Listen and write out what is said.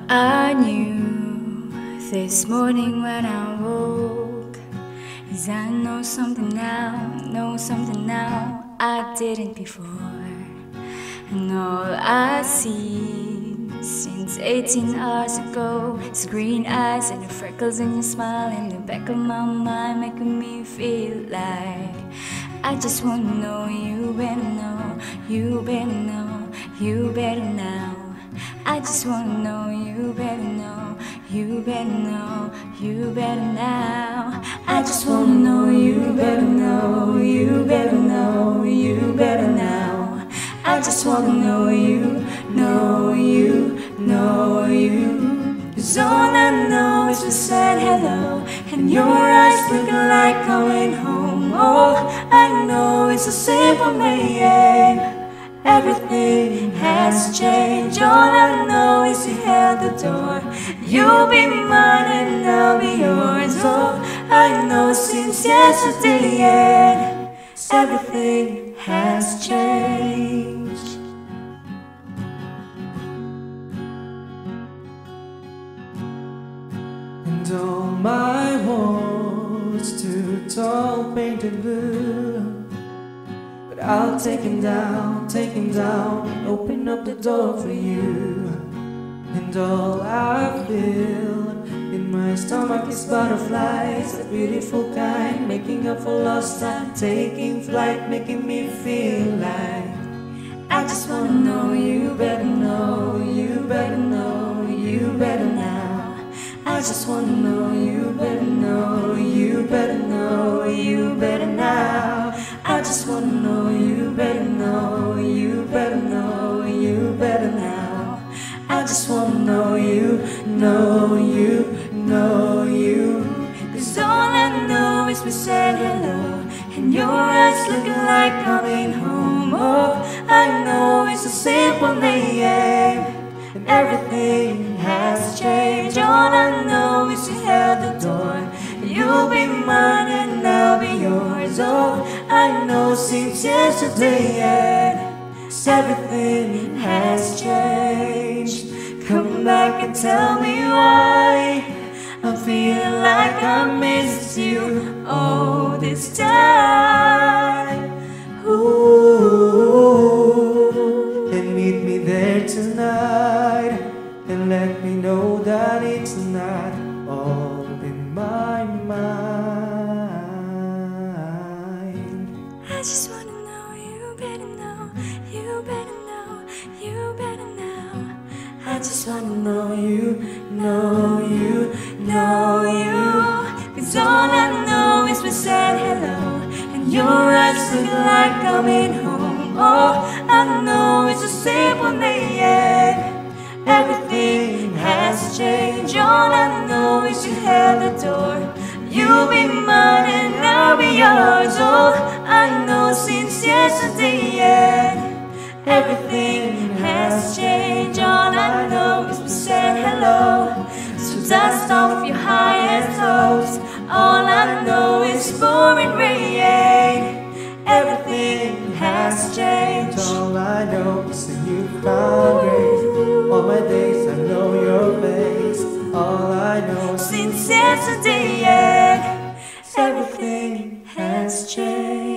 I knew this morning when I woke, 'cause I know something now I didn't before. And all I see since 18 hours ago is green eyes and the freckles in your smile in the back of my mind, making me feel like I just wanna know you better know, you better know, you better now. I just wanna know you better know, you better know, you better now. I just wanna know you better know, you better know, you better now. I just wanna know you, know you, know you. 'Cause all I know is we said hello, and your eyes looking like coming home. All I know is a simple name. Everything has changed. All I know is you held the door. You'll be mine and I'll be yours. All I know since yesterday, everything has changed. And all my walls too tall, painted blue, but I'll take him down, open up the door for you. And all I feel in my stomach is butterflies, a beautiful kind, making up for lost time, taking flight, making me feel like I just wanna know you better know, you better know, you better now. I just wanna know you better know, you better know, you better now. I just wanna know you better know, you better know, you better now. I just wanna know you, know you, know you. 'Cause all I know is we said hello, and your eyes looking like coming home. All I know is a simple name, and everything has changed. All I know is you held the door. You'll be mine and I'll be yours. All I know since yesterday, everything has changed. Come back and tell me why I feel like I missed you all this time. ooh, and meet me there tonight, and let me know that it's not all in my mind. I just wanna know you better know, you better know, you better now. I just wanna know you, know you, know you. 'Cause all I know is we said hello, and your eyes look like coming home. All I know is a simple name. Everything has changed. All I know is you held the door. You'll be mine and I'll be yours. All I know since yesterday, everything has changed. All I know is we said hello, so dust off your highest hopes. All I know is pouring rain. Everything has changed. All I know is that you found grace. All my days I know your face. All I know Since yesterday, everything has changed.